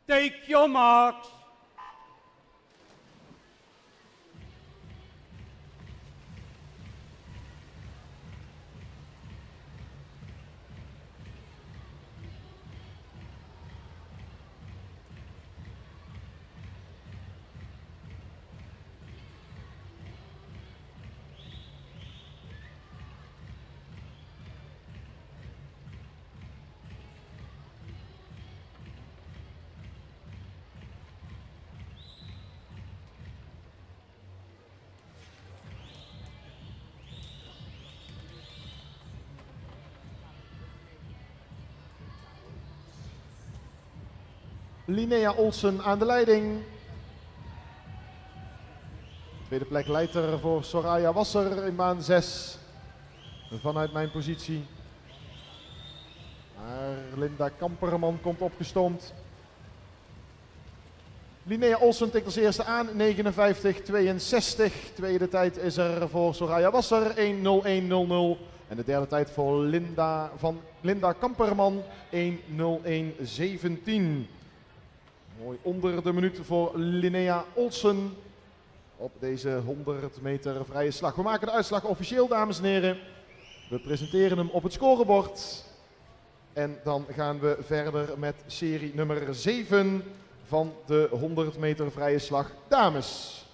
Take your marks. Linnea Olsen aan de leiding. Tweede plek leidt er voor Soraya Wasser in baan 6. Vanuit mijn positie. Maar Linda Kamperman komt opgestomd. Linnea Olsen tikt als eerste aan, 59-62. Tweede tijd is er voor Soraya Wasser, 1:01:00. En de derde tijd voor Linda Kamperman, 1:01:17. Mooi onder de minuut voor Linnea Olsen op deze 100 meter vrije slag. We maken de uitslag officieel, dames en heren. We presenteren hem op het scorebord. En dan gaan we verder met serie nummer 7 van de 100 meter vrije slag dames.